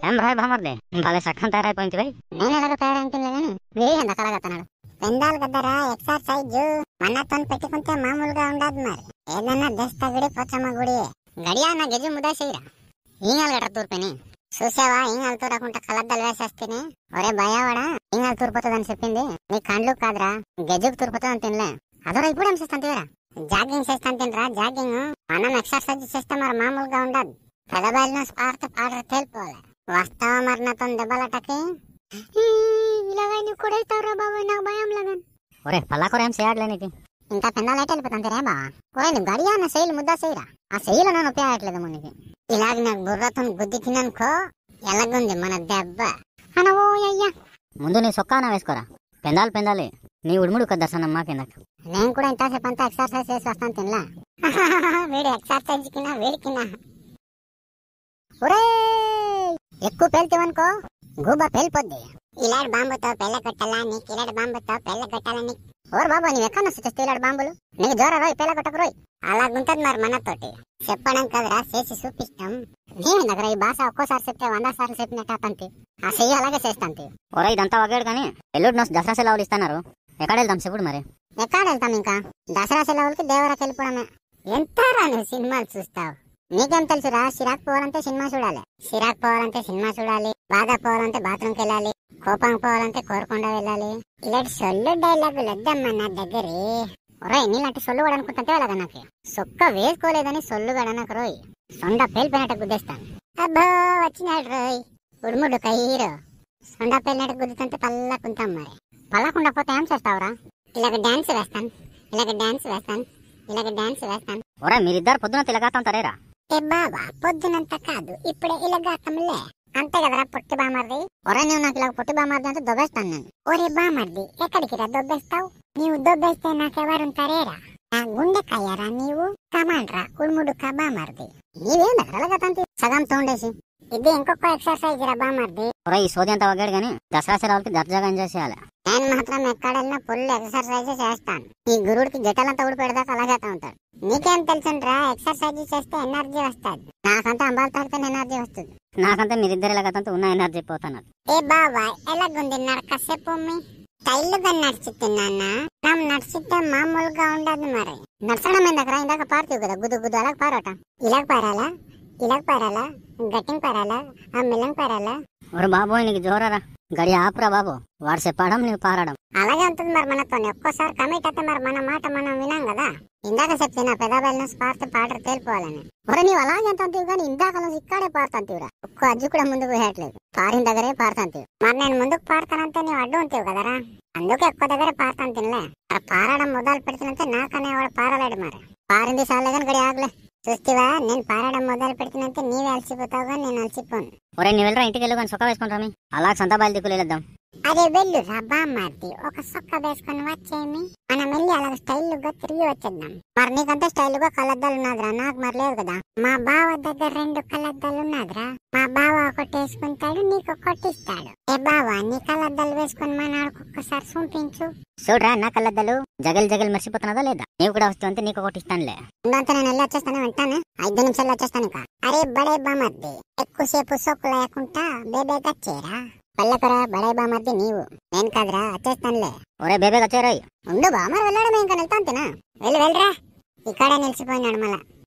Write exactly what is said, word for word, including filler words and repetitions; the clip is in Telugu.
ఏం రాయ్ బామర్ది భలే సక్కం తయారైపోయింది భయ్. నేను ఎలాగో తయారైంటిలే గాని వేయి ఎంత కలగతున్నాడు. పెందాలు కద్దరా ఎక్సర్సైజ్ మన్నతో పెట్టుకుంటే మామూలుగా ఉండదు. మరి ఏదన్నా దస్త గుడి పొచ్చమ్మ గుడి గడియా నా గెజు ముదా చేయరా ఈంగలు గట్ర తూర్పుని చూసావా? ఈంగలు తూరకుంటే కలద్దలు వేసేస్తేనే ఒరే భయవాడా ఈంగలు తూర్పుతుందని చెప్పింది నీ కండ్లు కాదురా గెజుకు తూర్పుతుందని తినలే. అదొరా ఇప్పుడు ఏం చేస్తాను తీరా జాగింగ్ చేస్తాను తినరా జాగింగ్. మనం ఎక్సర్సైజ్ చేస్తే మరి మామూలుగా ఉండదు. పెదబాయిలో స్పార్త పాడరు తేలిపోవాలి. వస్తావా మరి నాతో దెబ్బలటకి? ఇలాగ నువ్వు కూడా ఇస్తావురా బాబు నాకు భయం లేదని. ఒరే పల్లాకూర ఏం చేయట్లే నీకు ఇంకా పెందాలైతే వెళ్ళిపోతాను రే బావా. ఒరే నువ్వు గడియా నా శైలి ముద్దా చేయరా. ఆ శైలి నన్ను ఉపయోగట్లేదు మునికి. ఇలాగ నాకు బుర్రతో గుద్ది తిన్నానుకో ఎలాగుంది మన దెబ్బ అనవో అయ్యా. ముందు నీ సొక్కాన వేసుకోరా. పెందాలు పెందాలి నీ ఉడుముడు ఒక దర్శనం మాకెందుకు. నేను కూడా ఇంతసేపు అంతా ఎక్సర్సైజ్ చేసి వస్తాను తినలా. వీడు ఎక్సర్సైజ్ కినా వేడికినా. ఒరే ఎక్కువ పేల్తేవనుకో గూబా పేలిపోద్ది. ఇలాంటి బాంబుతో పెళ్ళ కొట్టాలా నీకు ఇలాంటి బాంబుతో పెళ్ళ కొట్టాలని. ఓరు బాబా నీవు ఎక్కడ వస్తే ఇలాంటి బాంబులు నీకు జ్వర రోయ్ పెళ్ళ కొట్టకు రోయ్. అలాగుంటది మరి మనతోటి చెప్పడం కదరా చేసి చూపిస్తాం. నేను దగ్గర ఈ భాష ఒక్కోసారి చెప్తే వంద సార్లు చెప్పినట్టు అతంతి ఆ చెయ్యి అలాగే చేస్తాంతి. ఒరే ఇదంతా వగేడు కానీ ఎల్లుడి నోస్ దసరా సెలవులు ఇస్తున్నారు. ఎక్కడ వెళ్తాం చెప్పుడు మరి. ఎక్కడ వెళ్తాం ఇంకా దసరా సెలవులకి దేవరాకి వెళ్ళిపోవడమే. ఎంత నువ్వు సినిమాలు చూస్తావు నీకేం తెలుసురా. సిరాక్ పోవాలంటే సినిమా చూడాలి, సిరాక్ పోవాలంటే సినిమా చూడాలి, బాధ పోవాలంటే బాత్రూమ్కి వెళ్ళాలి, కోపం పోవాలంటే కోరకుండా వెళ్ళాలి. ఇలాంటి సొల్లు డైలాగులు వద్దమ్మా నా దగ్గరే. ఒరే నీలాంటి సొల్లు కూడా అనుకుంటుంటే అలాగా నాకు సొక్క వేసుకోలేదని సొల్లు కూడా నాకు రోయ్ సొండ పేలిపోయినట్టు గుద్దేస్తాను. అబ్బా వచ్చినాడు రోయ్ ఉడుముడు కయ్యరు. సొండ పేలినట్టు గుద్దుతుంటే పల్లకుంటాం. మరి పల్లకుండా పోతే ఏం చేస్తావురా? ఇలాగ డాన్స్ వేస్తాను, ఇలాగ డాన్స్ వేస్తాను, ఇలాగ డాన్స్ వేస్తాను. ఒరే మీరిద్దరు పొద్దున తిలగాతంటారేరా. ఏ బాబా పొద్దునంత కాదు ఇప్పుడే ఇలాగాతంలే అంతే కదరా పొట్టి బామర్ది. ఒరే నువ్వు నాకు ఇలా పొట్టి బామర్ది అంటే దొబ్బేస్తాను నేను. ఒరే బామర్ది ఎక్కడికి రా దొబ్బేస్తావు? నీవు దొబ్బేస్తే నాకెవరుంటారేరా? నా గుండెకాయరా నీవు కమాండ్రా ఉడుముడు కా బామర్ది. నీవేం దగ్గరగాతంతి సగం తోండేసి ఇది ఇంకొక ఎక్సర్సైజ్ రా బామర్ది. ఒరే ఈ సోది అంతా వగేడు కానీ దసరా సెలవులకి దర్జాగా ఎంజాయ్ చేయాలి. నేను మాత్రం ఎక్కడెళ్ళినా ఫుల్ ఎక్సర్సైజ్ చేస్తాను. ఈ గురుడికి జటలంతా ఊడిపెడదాకా అలాగేతా ఉంటాడు. నీకేం తెలుసుండ్రా ఎక్సర్సైజ్ చేస్తే ఎనర్జీ వస్తుంది. నాకంతా అంబాలు తాడితే ఎనర్జీ వస్తుంది. నాకంతా మీరిద్దరు ఎలాగంతా ఉన్న ఎనర్జీ పోతున్నారు. ఏ బాబా ఎలాగుంది నరకసేపు స్టైల్గా నడుచుతున్నానా? మనం నడిచితే మామూలుగా ఉండదు. మరి నడచడం ఏందకరా ఇందాక పారుతావు కదా గుద్దు గుద్దు అలాగ పారట. ఇలాగ పారాలా, ఇలాగ పారాలా, గట్టింగ్ పారాలా, ఆ మిల్లంగ్ పారాలా. ఒరే బాబోయ్ నీకు జోరరా గడి ఆపురా బాబు. వాడు చెప్పడం నీకు పారడం అలాగే ఉంటుంది మరి మనతో. ఒక్కోసారి కమిట్ అయితే మరి మన మాట మనం వినాం కదా. ఇందాక చెప్తే నా పెదబాయిల పారితే పాటలు తేలిపోవాలని. ఒరే నీవు అలాగే అంటావు కానీ ఇందాక నుంచి ఇక్కడే పారుతాంతీవురా. ఒక్క అజ్జు కూడా ముందుకు పోయట్లేదు, పారిన దగ్గరే పారుతాంతీవు. మరి నేను ముందుకు పారుతానంటే నీవు అడ్డు ఉంటావు కదరా. అందుకే ఎక్కువ దగ్గరే పారుతాను తినలే. మరి పారడం మొదలు పెడుతుంటే నాకనే వాడు పారలేడు. మరి పారింది సార్లే కానీ గడి ఆగలే. చూస్తావా నేను పారడం మొదలు పెడుతుంటే నీవే అలసిపోతావు కానీ నేను అలసిపోను. ఒరే నీ వెళ్ళరా ఇంటికి వెళ్ళి కానీ సొక్క వేసుకుంటారా. అలా సంతా బయలు దిక్కులేద్దాం. అదే వెళ్ళు రబ్బా మార్ది ఒక సొక్క వేసుకొని వచ్చేమి మనం వెళ్ళి అలాగ స్టైల్ గా తిరిగి వచ్చేద్దాం. మరి నీకంటే స్టైల్ గా కలద్దాలు ఉన్నదిరా, నాకు మరి లేదు కదా. మా బావ దగ్గర రెండు కలద్దాలు ఉన్నదిరా. మా బావ ఒకటి వేసుకుంటాడు నీకు ఒకటి ఇస్తాడు. ఏ బావ నీ కలద్దాలు వేసుకొని మా నాడుకు ఒక్కసారి చూపించు. చూడరా నా కళ్ళద్దాలు జగల్ జగల్ మర్చిపోతున్నదా లేదా. నీవు కూడా వస్తుంటే నీకు ఒకటి ఇస్తానులే. ఇంకంతా నేను వెళ్ళి వచ్చేస్తాను వెంటాను ఐదు నిమిషాలు వచ్చేస్తాను. ఇంకా అరే బడే బామర్ది ఎక్కువసేపు సొక్కు లేకుండా బేబేగా చేరా. పల్లకరా బడే బామర్ది నీవు నేను కాదురా వచ్చేస్తానులే. ఒరే బేబేగా చేరాయి ఉండు బామర్ వెళ్ళడమే ఇంకా వెళ్తాను తినా. వెళ్ళి వెళ్ళరా ఇక్కడే నిలిచిపోయినాడు మళ్ళా.